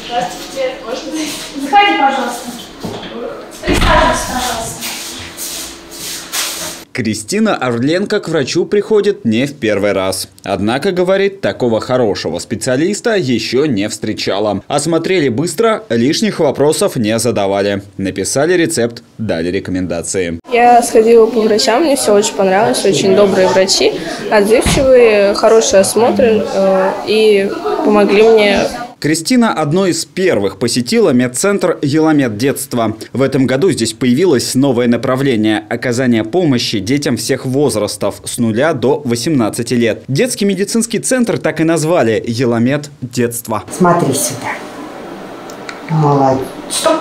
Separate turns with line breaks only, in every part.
Здравствуйте, можно? Заходи, пожалуйста. Присаживайся, пожалуйста.
Кристина Орленко к врачу приходит не в первый раз. Однако, говорит, такого хорошего специалиста еще не встречала. Осмотрели быстро, лишних вопросов не задавали. Написали рецепт, дали рекомендации.
Я сходила по врачам, мне все очень понравилось. Очень добрые врачи, отзывчивые, хороший осмотр и помогли мне.
Кристина одной из первых посетила медцентр «Еламед детства». В этом году здесь появилось новое направление – оказание помощи детям всех возрастов с 0 до 18 лет. Детский медицинский центр так и назвали – «Еламед детства».
Смотри сюда. Молодец. Стоп.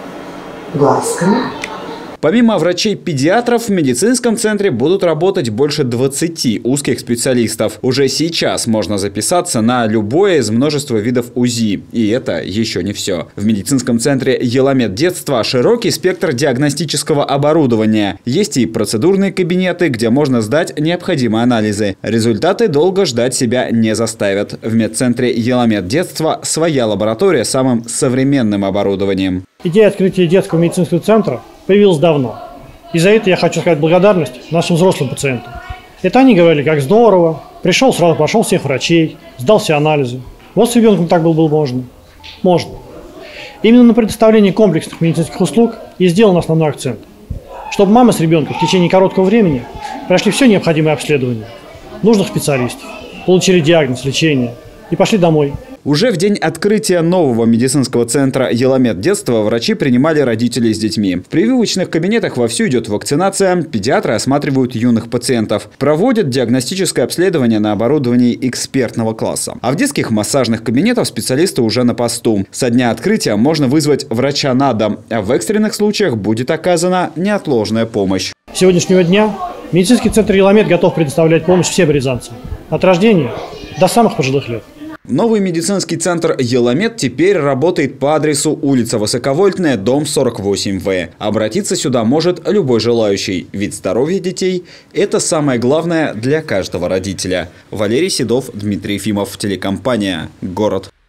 Глазками.
Помимо врачей-педиатров, в медицинском центре будут работать больше 20 узких специалистов. Уже сейчас можно записаться на любое из множества видов УЗИ. И это еще не все. В медицинском центре «Еламед детства» широкий спектр диагностического оборудования. Есть и процедурные кабинеты, где можно сдать необходимые анализы. Результаты долго ждать себя не заставят. В медцентре «Еламед детства» своя лаборатория с самым современным оборудованием.
Идея открытия детского медицинского центра появилась давно. И за это я хочу сказать благодарность нашим взрослым пациентам. Это они говорили, как здорово. Пришел, сразу пошел всех врачей, сдал все анализы. Вот с ребенком так было можно. Можно. Именно на предоставлении комплексных медицинских услуг и сделан основной акцент. Чтобы мама с ребенком в течение короткого времени прошли все необходимые обследования нужных специалистов, получили диагноз, лечение и пошли домой.
Уже в день открытия нового медицинского центра «Еламед детства» врачи принимали родителей с детьми. В прививочных кабинетах вовсю идет вакцинация, педиатры осматривают юных пациентов, проводят диагностическое обследование на оборудовании экспертного класса. А в детских массажных кабинетах специалисты уже на посту. Со дня открытия можно вызвать врача на дом, а в экстренных случаях будет оказана неотложная помощь.
С сегодняшнего дня медицинский центр «Еламед» готов предоставлять помощь всем рязанцам. От рождения до самых пожилых лет.
Новый медицинский центр «Еламед» теперь работает по адресу улица Высоковольтная, дом 48В. Обратиться сюда может любой желающий, ведь здоровье детей – это самое главное для каждого родителя. Валерий Седов, Дмитрий Ефимов, телекомпания «Город».